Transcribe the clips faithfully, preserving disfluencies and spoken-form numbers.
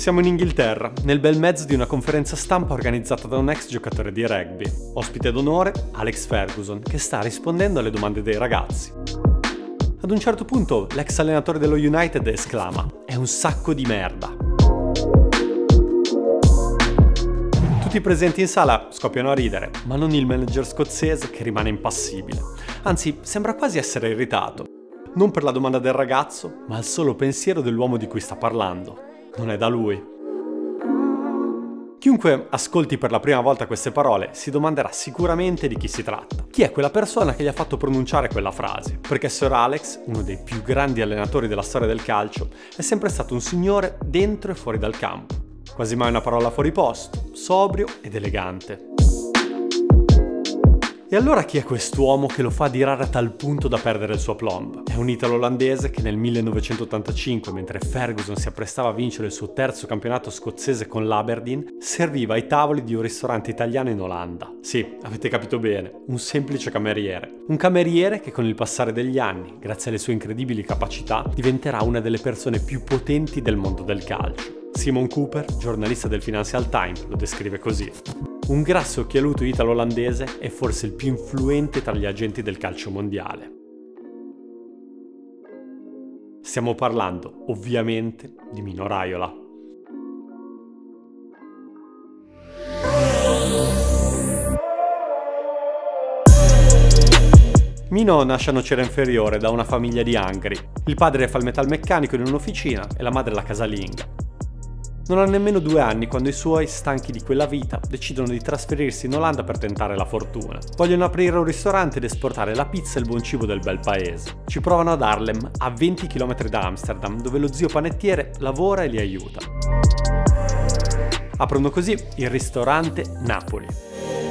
Siamo in Inghilterra, nel bel mezzo di una conferenza stampa organizzata da un ex giocatore di rugby. Ospite d'onore, Alex Ferguson, che sta rispondendo alle domande dei ragazzi. Ad un certo punto, l'ex allenatore dello United esclama: "È un sacco di merda". Tutti i presenti in sala scoppiano a ridere, ma non il manager scozzese, che rimane impassibile. Anzi, sembra quasi essere irritato. Non per la domanda del ragazzo, ma al solo pensiero dell'uomo di cui sta parlando. Non è da lui. Chiunque ascolti per la prima volta queste parole si domanderà sicuramente di chi si tratta. Chi è quella persona che gli ha fatto pronunciare quella frase? Perché Sir Alex, uno dei più grandi allenatori della storia del calcio, è sempre stato un signore dentro e fuori dal campo. Quasi mai una parola fuori posto, sobrio ed elegante. E allora chi è quest'uomo che lo fa adirare a tal punto da perdere il suo aplomb? È un italo-olandese che nel millenovecentottantacinque, mentre Ferguson si apprestava a vincere il suo terzo campionato scozzese con l'Aberdeen, serviva ai tavoli di un ristorante italiano in Olanda. Sì, avete capito bene, un semplice cameriere. Un cameriere che con il passare degli anni, grazie alle sue incredibili capacità, diventerà una delle persone più potenti del mondo del calcio. Simon Cooper, giornalista del Financial Times, lo descrive così: un grasso occhialuto italo-olandese è forse il più influente tra gli agenti del calcio mondiale. Stiamo parlando, ovviamente, di Mino Raiola. Mino nasce a Nocera Inferiore da una famiglia di angri. Il padre fa il metalmeccanico in un'officina e la madre la casalinga. Non ha nemmeno due anni quando i suoi, stanchi di quella vita, decidono di trasferirsi in Olanda per tentare la fortuna. Vogliono aprire un ristorante ed esportare la pizza e il buon cibo del bel paese. Ci provano ad Haarlem, a venti chilometri da Amsterdam, dove lo zio panettiere lavora e li aiuta. Aprono così il ristorante Napoli.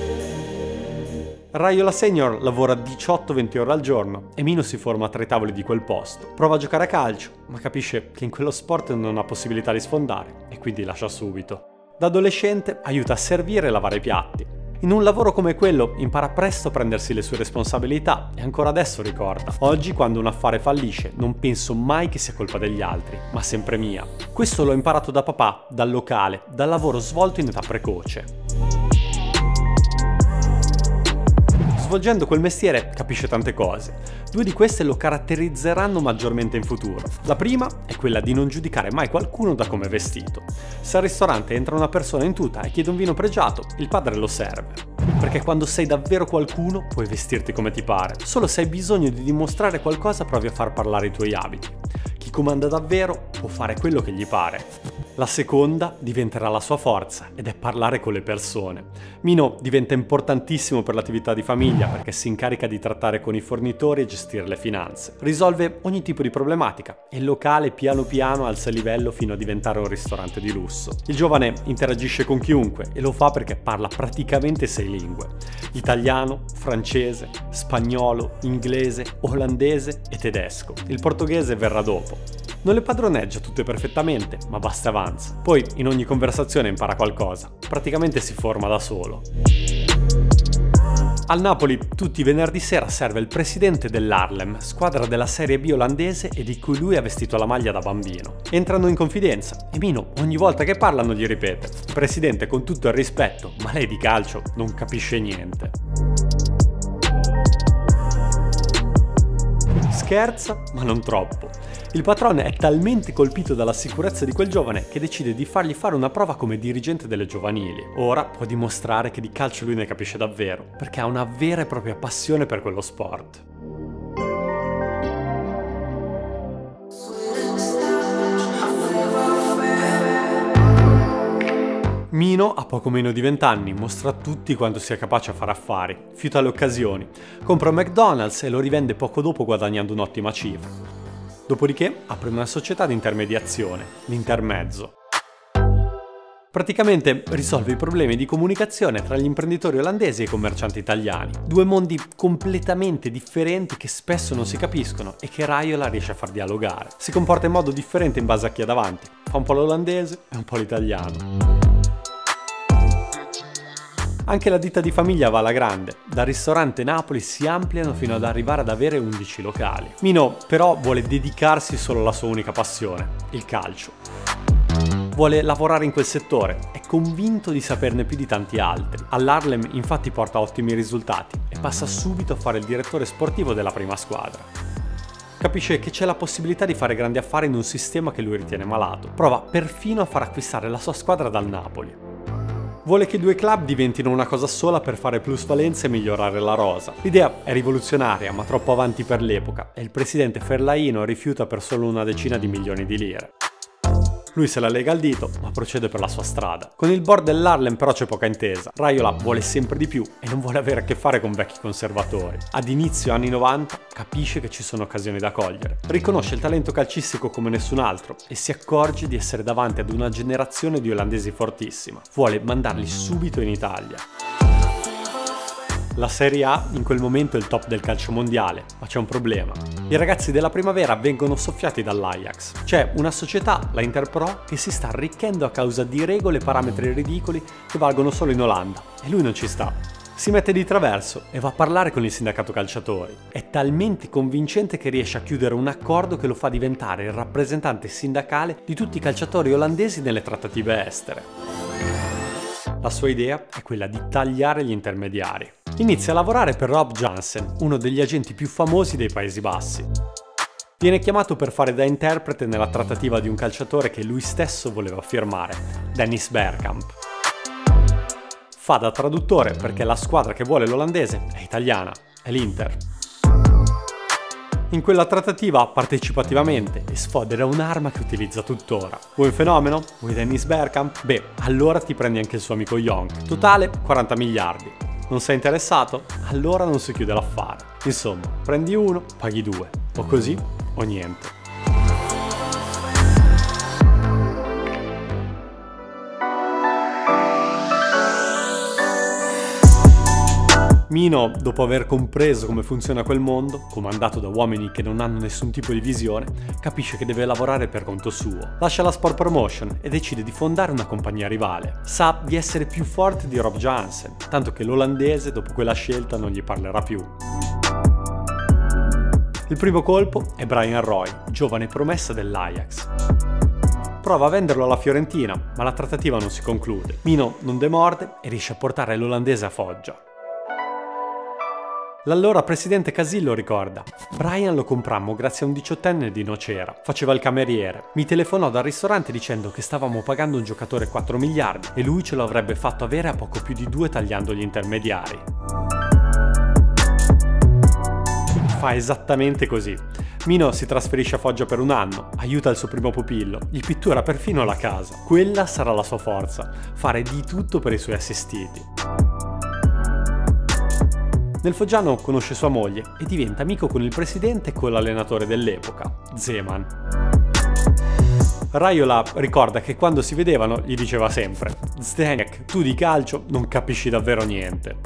Raiola Senior lavora diciotto venti ore al giorno e Mino si forma tra i tavoli di quel posto. Prova a giocare a calcio, ma capisce che in quello sport non ha possibilità di sfondare e quindi lascia subito. Da adolescente aiuta a servire e lavare i piatti. In un lavoro come quello impara presto a prendersi le sue responsabilità e ancora adesso ricorda: oggi quando un affare fallisce non penso mai che sia colpa degli altri, ma sempre mia. Questo l'ho imparato da papà, dal locale, dal lavoro svolto in età precoce. Svolgendo quel mestiere capisce tante cose. Due di queste lo caratterizzeranno maggiormente in futuro. La prima è quella di non giudicare mai qualcuno da come è vestito. Se al ristorante entra una persona in tuta e chiede un vino pregiato, il padre lo serve. Perché quando sei davvero qualcuno puoi vestirti come ti pare. Solo se hai bisogno di dimostrare qualcosa provi a far parlare i tuoi abiti. Chi comanda davvero può fare quello che gli pare. La seconda diventerà la sua forza ed è parlare con le persone. Mino diventa importantissimo per l'attività di famiglia perché si incarica di trattare con i fornitori e gestire le finanze. Risolve ogni tipo di problematica e il locale piano piano alza il livello fino a diventare un ristorante di lusso. Il giovane interagisce con chiunque e lo fa perché parla praticamente sei lingue: italiano, francese, spagnolo, inglese, olandese e tedesco. Il portoghese verrà dopo. Non le padroneggia tutte perfettamente, ma basta avanza. Poi in ogni conversazione impara qualcosa. Praticamente si forma da solo. Al Napoli tutti i venerdì sera serve il presidente dell'Haarlem, squadra della Serie B olandese e di cui lui ha vestito la maglia da bambino. Entrano in confidenza e Mino ogni volta che parlano gli ripete: "Presidente, con tutto il rispetto, ma lei di calcio non capisce niente". Scherza, ma non troppo. Il patrone è talmente colpito dalla sicurezza di quel giovane che decide di fargli fare una prova come dirigente delle giovanili. Ora può dimostrare che di calcio lui ne capisce davvero, perché ha una vera e propria passione per quello sport. Mino, a poco meno di venti anni, mostra a tutti quanto sia capace a fare affari, fiuta le occasioni, compra un McDonald's e lo rivende poco dopo guadagnando un'ottima cifra. Dopodiché apre una società di intermediazione, l'Intermezzo. Praticamente risolve i problemi di comunicazione tra gli imprenditori olandesi e i commercianti italiani. Due mondi completamente differenti che spesso non si capiscono e che Raiola riesce a far dialogare. Si comporta in modo differente in base a chi ha davanti, fa un po' l'olandese e un po' l'italiano. Anche la ditta di famiglia va alla grande. Dal ristorante Napoli si ampliano fino ad arrivare ad avere undici locali. Mino però vuole dedicarsi solo alla sua unica passione, il calcio. vuole lavorare in quel settore, è convinto di saperne più di tanti altri. All'Harlem infatti porta ottimi risultati e passa subito a fare il direttore sportivo della prima squadra. Capisce che c'è la possibilità di fare grandi affari in un sistema che lui ritiene malato. Prova perfino a far acquistare la sua squadra dal Napoli. Vuole che i due club diventino una cosa sola per fare plusvalenza e migliorare la rosa. L'idea è rivoluzionaria, ma troppo avanti per l'epoca, e il presidente Ferlaino rifiuta per solo una decina di milioni di lire. Lui se la lega al dito, ma procede per la sua strada. Con il board dell'Harlem però c'è poca intesa. Raiola vuole sempre di più e non vuole avere a che fare con vecchi conservatori. Ad inizio anni novanta capisce che ci sono occasioni da cogliere. Riconosce il talento calcistico come nessun altro e si accorge di essere davanti ad una generazione di olandesi fortissima. Vuole mandarli subito in Italia. La Serie A in quel momento è il top del calcio mondiale, ma c'è un problema. I ragazzi della primavera vengono soffiati dall'Ajax. C'è una società, la Interpro, che si sta arricchendo a causa di regole e parametri ridicoli che valgono solo in Olanda, e lui non ci sta. Si mette di traverso e va a parlare con il sindacato calciatori. È talmente convincente che riesce a chiudere un accordo che lo fa diventare il rappresentante sindacale di tutti i calciatori olandesi nelle trattative estere. La sua idea è quella di tagliare gli intermediari. Inizia a lavorare per Rob Jansen, uno degli agenti più famosi dei Paesi Bassi. Viene chiamato per fare da interprete nella trattativa di un calciatore che lui stesso voleva firmare, Dennis Bergkamp. Fa da traduttore perché la squadra che vuole l'olandese è italiana, è l'Inter. In quella trattativa partecipa attivamente e sfodera un'arma che utilizza tuttora. Vuoi un fenomeno? Vuoi Dennis Bergkamp? Beh, allora ti prendi anche il suo amico Jonk. Totale quaranta miliardi. Non sei interessato? Allora non si chiude l'affare. Insomma, prendi uno, paghi due. O così o niente. Mino, dopo aver compreso come funziona quel mondo, comandato da uomini che non hanno nessun tipo di visione, capisce che deve lavorare per conto suo. Lascia la Sport Promotion e decide di fondare una compagnia rivale. Sa di essere più forte di Rob Jansen, tanto che l'olandese dopo quella scelta non gli parlerà più. Il primo colpo è Brian Roy, giovane promessa dell'Ajax. Prova a venderlo alla Fiorentina, ma la trattativa non si conclude. Mino non demorde e riesce a portare l'olandese a Foggia. L'allora presidente Casillo ricorda: Brian lo comprammo grazie a un diciottenne di Nocera, faceva il cameriere. Mi telefonò dal ristorante dicendo che stavamo pagando un giocatore quattro miliardi e lui ce lo avrebbe fatto avere a poco più di due tagliando gli intermediari. Fa esattamente così. Mino si trasferisce a Foggia per un anno, aiuta il suo primo pupillo, gli pittura perfino la casa. Quella sarà la sua forza, fare di tutto per i suoi assistiti. Nel Foggiano conosce sua moglie e diventa amico con il presidente e con l'allenatore dell'epoca, Zeman. Raiola ricorda che quando si vedevano gli diceva sempre: Zdeněk, tu di calcio non capisci davvero niente.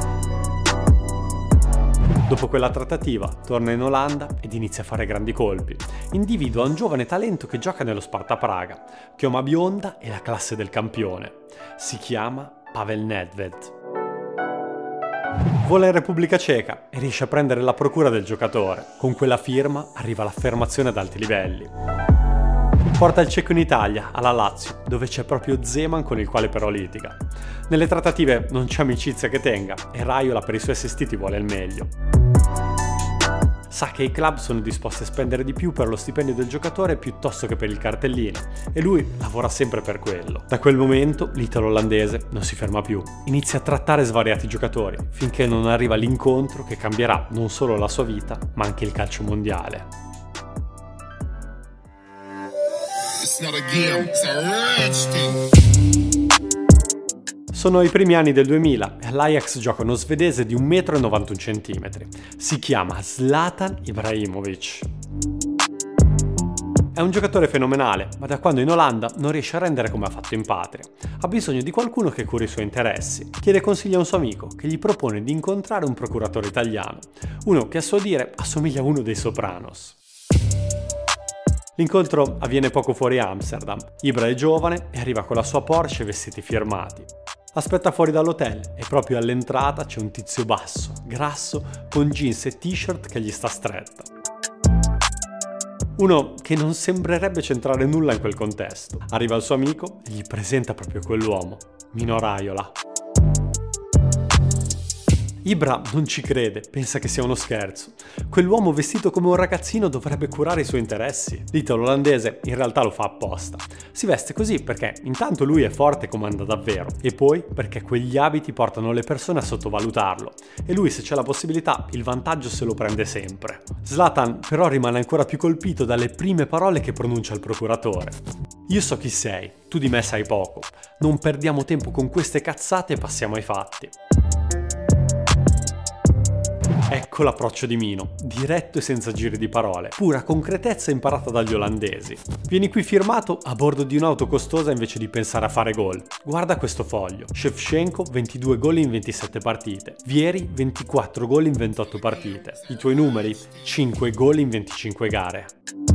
Dopo quella trattativa torna in Olanda ed inizia a fare grandi colpi. Individua un giovane talento che gioca nello Sparta Praga, chioma bionda e la classe del campione. Si chiama Pavel Nedved. Vola in Repubblica Ceca e riesce a prendere la procura del giocatore. Con quella firma arriva l'affermazione ad alti livelli. Porta il ceco in Italia, alla Lazio, dove c'è proprio Zeman con il quale però litiga. Nelle trattative non c'è amicizia che tenga e Raiola per i suoi assistiti vuole il meglio. Sa che i club sono disposti a spendere di più per lo stipendio del giocatore piuttosto che per il cartellino e lui lavora sempre per quello. Da quel momento l'italo-olandese non si ferma più. Inizia a trattare svariati giocatori finché non arriva l'incontro che cambierà non solo la sua vita ma anche il calcio mondiale. It's not a game, it's a rich thing. Sono i primi anni del duemila e all'Ajax gioca uno svedese di un metro e novantuno centimetri. Si chiama Zlatan Ibrahimovic. È un giocatore fenomenale, ma da quando in Olanda non riesce a rendere come ha fatto in patria. Ha bisogno di qualcuno che curi i suoi interessi. Chiede consigli a un suo amico, che gli propone di incontrare un procuratore italiano, uno che a suo dire assomiglia a uno dei Sopranos. L'incontro avviene poco fuori Amsterdam. Ibra è giovane e arriva con la sua Porsche e vestiti firmati. Aspetta fuori dall'hotel e proprio all'entrata c'è un tizio basso, grasso, con jeans e t-shirt che gli sta stretta. Uno che non sembrerebbe centrare nulla in quel contesto. Arriva il suo amico e gli presenta proprio quell'uomo, Mino Raiola. Ibra non ci crede, pensa che sia uno scherzo. Quell'uomo vestito come un ragazzino dovrebbe curare i suoi interessi. L'italo-olandese in realtà lo fa apposta. Si veste così perché intanto lui è forte e comanda davvero, e poi perché quegli abiti portano le persone a sottovalutarlo. E lui, se c'è la possibilità, il vantaggio se lo prende sempre. Zlatan però rimane ancora più colpito dalle prime parole che pronuncia il procuratore. Io so chi sei, tu di me sai poco. Non perdiamo tempo con queste cazzate e passiamo ai fatti. Ecco l'approccio di Mino, diretto e senza giri di parole, pura concretezza imparata dagli olandesi. Vieni qui firmato a bordo di un'auto costosa invece di pensare a fare gol. Guarda questo foglio. Shevchenko ventidue gol in ventisette partite, Vieri ventiquattro gol in ventotto partite. I tuoi numeri? cinque gol in venticinque gare.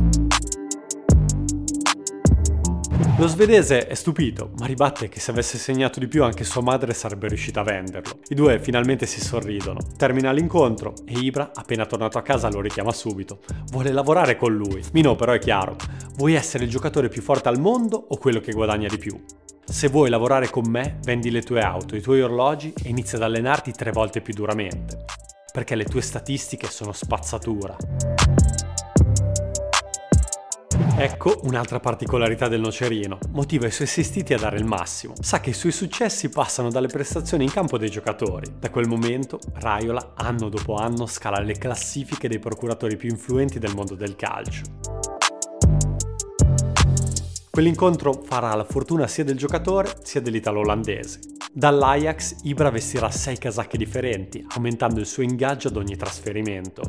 Lo svedese è stupito, ma ribatte che se avesse segnato di più anche sua madre sarebbe riuscita a venderlo. I due finalmente si sorridono. Termina l'incontro e Ibra, appena tornato a casa, lo richiama subito. Vuole lavorare con lui. Mino però è chiaro. Vuoi essere il giocatore più forte al mondo o quello che guadagna di più? Se vuoi lavorare con me, vendi le tue auto, i tuoi orologi e inizia ad allenarti tre volte più duramente. Perché le tue statistiche sono spazzatura. Ecco un'altra particolarità del nocerino, motiva i suoi assistiti a dare il massimo. Sa che i suoi successi passano dalle prestazioni in campo dei giocatori. Da quel momento Raiola, anno dopo anno, scala le classifiche dei procuratori più influenti del mondo del calcio. Quell'incontro farà la fortuna sia del giocatore sia dell'italo-olandese. Dall'Ajax Ibra vestirà sei casacche differenti, aumentando il suo ingaggio ad ogni trasferimento.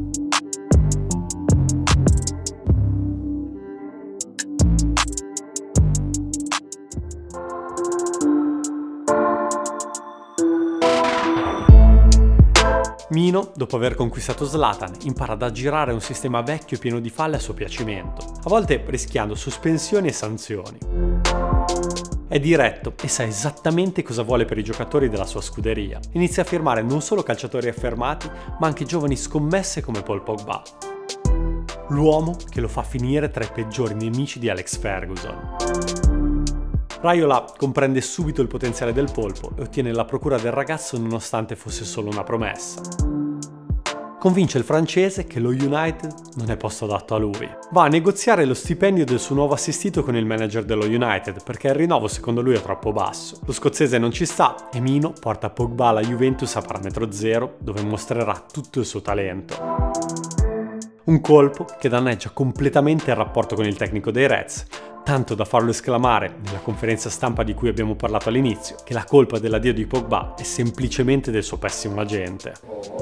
Mino, dopo aver conquistato Zlatan, impara ad aggirare un sistema vecchio e pieno di falle a suo piacimento, a volte rischiando sospensioni e sanzioni. È diretto e sa esattamente cosa vuole per i giocatori della sua scuderia. Inizia a firmare non solo calciatori affermati, ma anche giovani scommesse come Paul Pogba. L'uomo che lo fa finire tra i peggiori nemici di Alex Ferguson. Raiola comprende subito il potenziale del polpo e ottiene la procura del ragazzo nonostante fosse solo una promessa. Convince il francese che lo United non è posto adatto a lui. Va a negoziare lo stipendio del suo nuovo assistito con il manager dello United perché il rinnovo secondo lui è troppo basso. Lo scozzese non ci sta e Mino porta Pogba alla Juventus a parametro zero dove mostrerà tutto il suo talento. Un colpo che danneggia completamente il rapporto con il tecnico dei Reds, tanto da farlo esclamare, nella conferenza stampa di cui abbiamo parlato all'inizio, che la colpa dell'addio di Pogba è semplicemente del suo pessimo agente.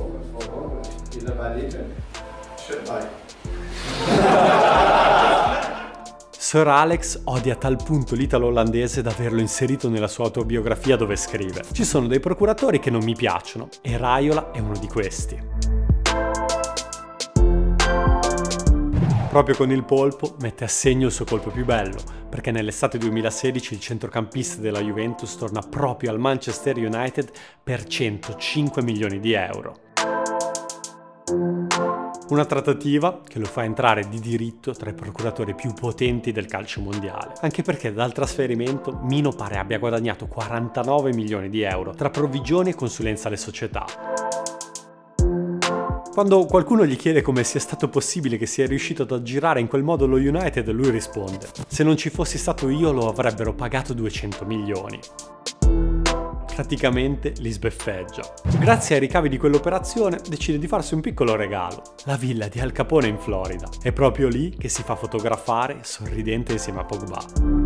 Sir Alex odia a tal punto l'italo-olandese da averlo inserito nella sua autobiografia dove scrive: ci sono dei procuratori che non mi piacciono e Raiola è uno di questi. Proprio con il polpo mette a segno il suo colpo più bello, perché nell'estate duemilasedici il centrocampista della Juventus torna proprio al Manchester United per centocinque milioni di euro. Una trattativa che lo fa entrare di diritto tra i procuratori più potenti del calcio mondiale, anche perché dal trasferimento Mino pare abbia guadagnato quarantanove milioni di euro tra provvigioni e consulenza alle società. Quando qualcuno gli chiede come sia stato possibile che sia riuscito ad aggirare in quel modo lo United, lui risponde: se non ci fossi stato io lo avrebbero pagato duecento milioni. Praticamente li sbeffeggia. Grazie ai ricavi di quell'operazione decide di farsi un piccolo regalo, la villa di Al Capone in Florida. È proprio lì che si fa fotografare sorridente insieme a Pogba.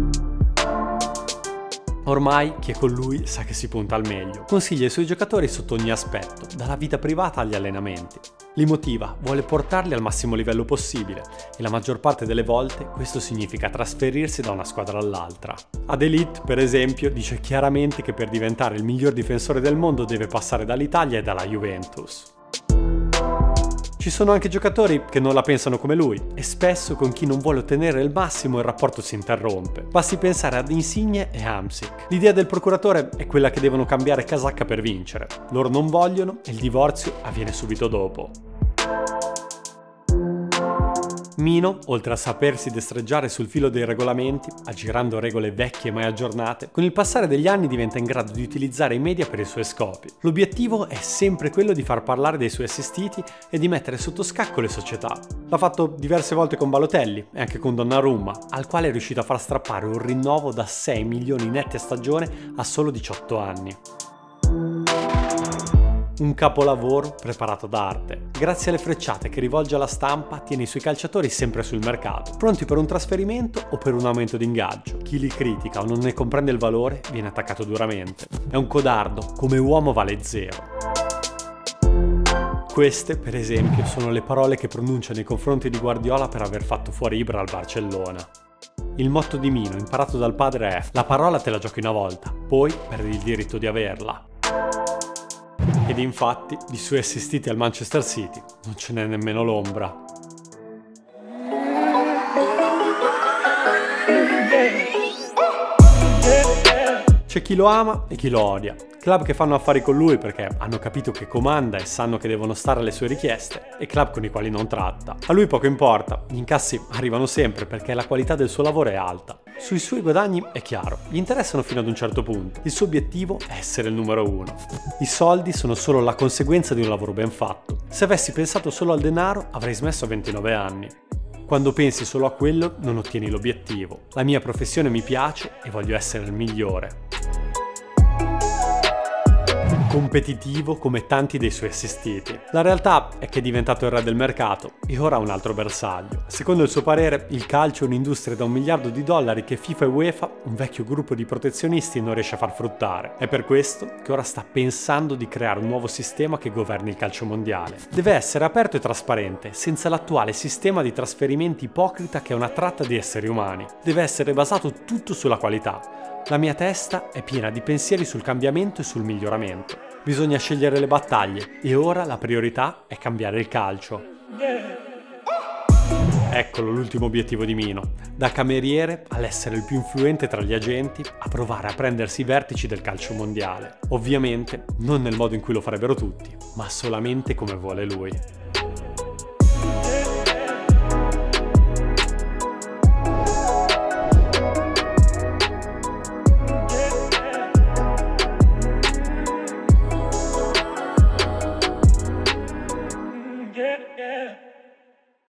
Ormai chi è con lui sa che si punta al meglio. Consiglia i suoi giocatori sotto ogni aspetto, dalla vita privata agli allenamenti. Li motiva, vuole portarli al massimo livello possibile e la maggior parte delle volte questo significa trasferirsi da una squadra all'altra. Ad Elite, per esempio, dice chiaramente che per diventare il miglior difensore del mondo deve passare dall'Italia e dalla Juventus. Ci sono anche giocatori che non la pensano come lui e spesso con chi non vuole ottenere il massimo il rapporto si interrompe. Basti pensare ad Insigne e Hamsik. L'idea del procuratore è quella che devono cambiare casacca per vincere. Loro non vogliono e il divorzio avviene subito dopo. Mino, oltre a sapersi destreggiare sul filo dei regolamenti, aggirando regole vecchie mai aggiornate, con il passare degli anni diventa in grado di utilizzare i media per i suoi scopi. L'obiettivo è sempre quello di far parlare dei suoi assistiti e di mettere sotto scacco le società. L'ha fatto diverse volte con Balotelli e anche con Donnarumma, al quale è riuscito a far strappare un rinnovo da sei milioni netti a stagione a solo diciotto anni. Un capolavoro preparato da arte. Grazie alle frecciate che rivolge alla stampa, tiene i suoi calciatori sempre sul mercato, pronti per un trasferimento o per un aumento di ingaggio. Chi li critica o non ne comprende il valore viene attaccato duramente. È un codardo, come uomo vale zero. Queste, per esempio, sono le parole che pronuncia nei confronti di Guardiola per aver fatto fuori Ibra al Barcellona. Il motto di Mino, imparato dal padre, è: la parola te la giochi una volta, poi perdi il diritto di averla. Ed infatti, di suoi assistiti al Manchester City non ce n'è nemmeno l'ombra. C'è chi lo ama e chi lo odia. Club che fanno affari con lui perché hanno capito che comanda e sanno che devono stare alle sue richieste, e club con i quali non tratta. A lui poco importa, gli incassi arrivano sempre perché la qualità del suo lavoro è alta. Sui suoi guadagni è chiaro, gli interessano fino ad un certo punto. Il suo obiettivo è essere il numero uno. I soldi sono solo la conseguenza di un lavoro ben fatto. Se avessi pensato solo al denaro, avrei smesso a ventinove anni. Quando pensi solo a quello, non ottieni l'obiettivo. La mia professione mi piace e voglio essere il migliore. Competitivo come tanti dei suoi assistiti. La realtà è che è diventato il re del mercato e ora ha un altro bersaglio. Secondo il suo parere, il calcio è un'industria da un miliardo di dollari che FIFA e UEFA, un vecchio gruppo di protezionisti, non riesce a far fruttare. È per questo che ora sta pensando di creare un nuovo sistema che governi il calcio mondiale. Deve essere aperto e trasparente, senza l'attuale sistema di trasferimenti ipocrita che è una tratta di esseri umani. Deve essere basato tutto sulla qualità. La mia testa è piena di pensieri sul cambiamento e sul miglioramento. Bisogna scegliere le battaglie e ora la priorità è cambiare il calcio. Eccolo l'ultimo obiettivo di Mino. Da cameriere all'essere il più influente tra gli agenti, a provare a prendersi i vertici del calcio mondiale. Ovviamente non nel modo in cui lo farebbero tutti, ma solamente come vuole lui.